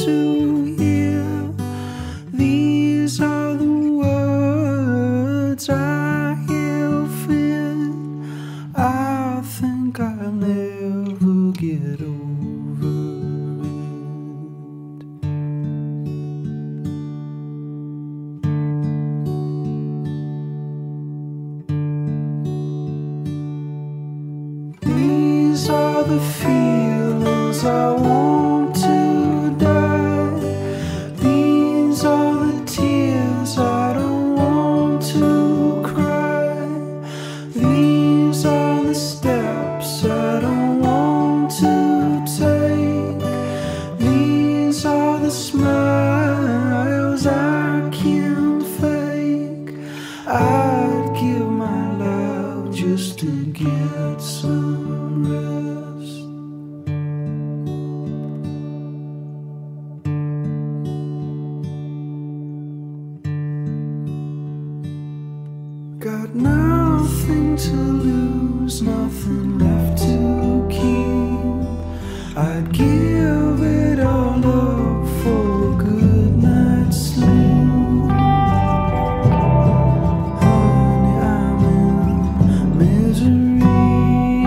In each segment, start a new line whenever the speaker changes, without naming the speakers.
to hear. These are the words I hear fit. I think I'll never get over it. These are the feelings I want to die. These are the tears I don't want to cry. These are the steps I don't want to take. These are the smiles I can't fake. I'd give my life just to get some rest. Got nothing to lose, nothing left to keep. I'd give it all up for a good night's sleep. Honey, I'm in misery.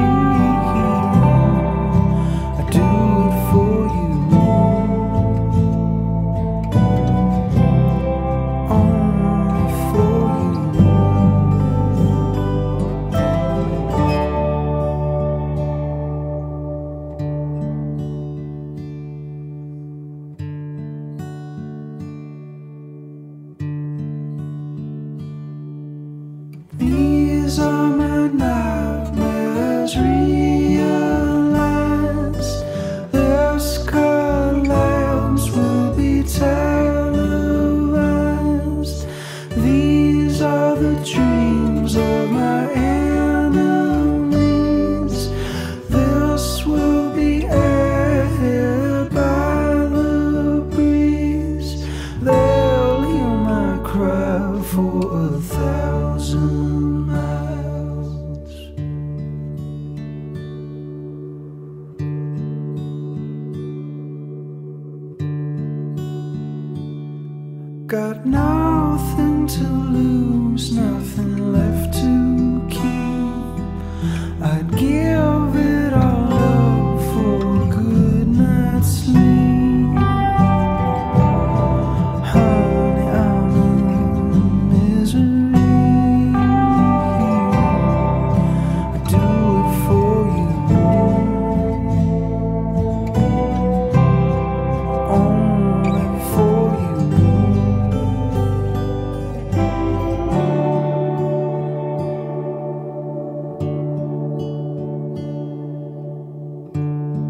I do it for you, only for you. These are my nightmares realized. Their scarred lamps will be televised. These are the dreams of my enemies. This will be aired by the breeze. They'll hear my cry for 1,000 miles. Got nothing to lose, nothing left to keep. I'd give it all up for a good night's sleep. Honey, I'm in misery. I do it for you, only for you.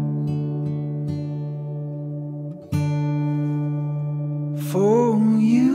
For you.